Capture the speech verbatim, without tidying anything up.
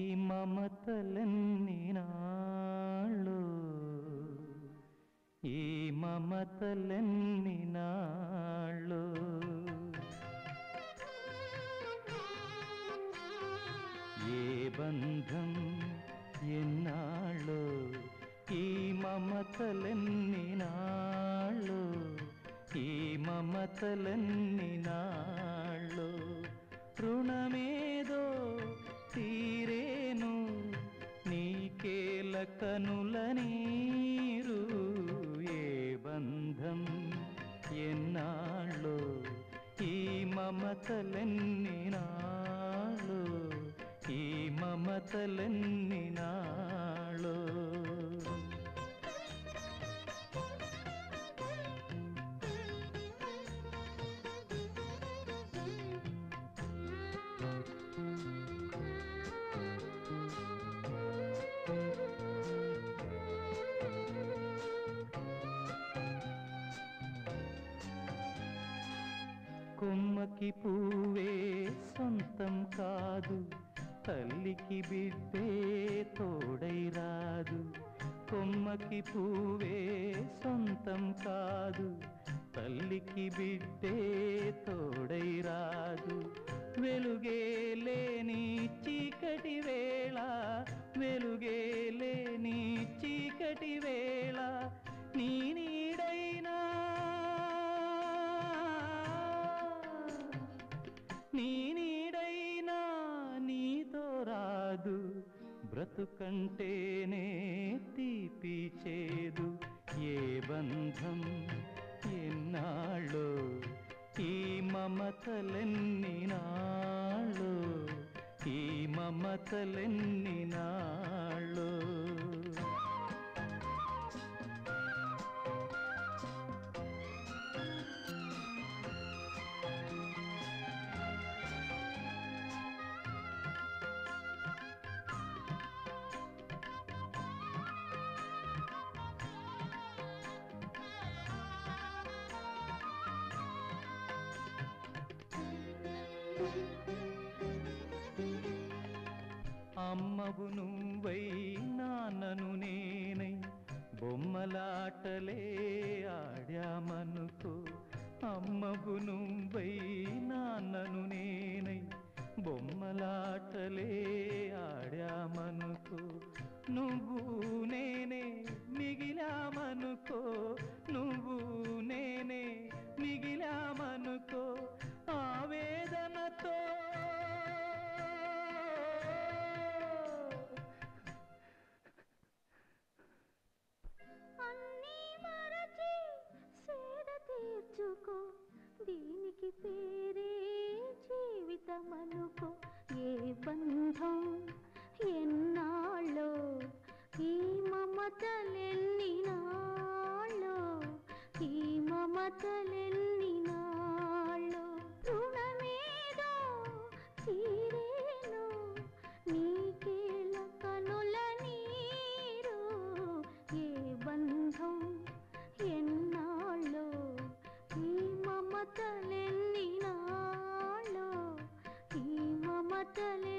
మమతలెన్ని నాళ్ళు ఈ మమతలెన్ని నాళ్ళు ఏ బంధం ఎన్నాళ్ళు ఈ మమతలెన్ని నాళ్ళు ఈ మమతలెన్ని నాళ్ళు రుణమేదో తీరేను నీకేల కనుల నీరు ఏ బంధం ఎన్నాళ్ళు ఈ మమతలెన్ని నాళ్ళు ఈ మమతలెన్ని నాళ్ళు కొమ్మకి పువ్వే సొంతం కాదు తల్లికి బిడ్డే తోడై రాదు కొమ్మకి పువ్వే సొంతం కాదు తల్లికి బిడ్డే తోడై రాదు వెలుగే లేని చీకటి వేళ వెలుగే లేని చీకటి వేళ నీ నీడైనా నీ నీడైనా నీతో రాదు బ్రతుకంటేనే తీపి చేదు ఏ బంధం ఎన్నాళ్ళు ఈ మమతలెన్ని నాళ్ళు ఈ మమతలెన్ని నాళ్ళు అమ్మవు నువ్వై నాన్నను నేనై బొమ్మలాటలే ఆడామనుకో అమ్మవు నువ్వై నాన్నను నేనై బొమ్మలాటలే ఆడామనుకో నువ్వు నేనే మిగిలామనుకో నువ్వు నేనే మిగిలామనుకో ఆవేదనతో తీర్చుకో దీనికి పేరే జీవితమనుకో ఏ బంధం ఎన్నాళ్ళో ఈ మమతలెన్ని నాళ్ళో ఈ మమతలెన్ని నాళ్ళో రుణమేదో తీరేను నీకేల కనుల నీరు ఏ బంధం ఎన్నాళ్ళో ఈ మమతలెన్ని నాళ్ళో ఈ మమతలెన్ని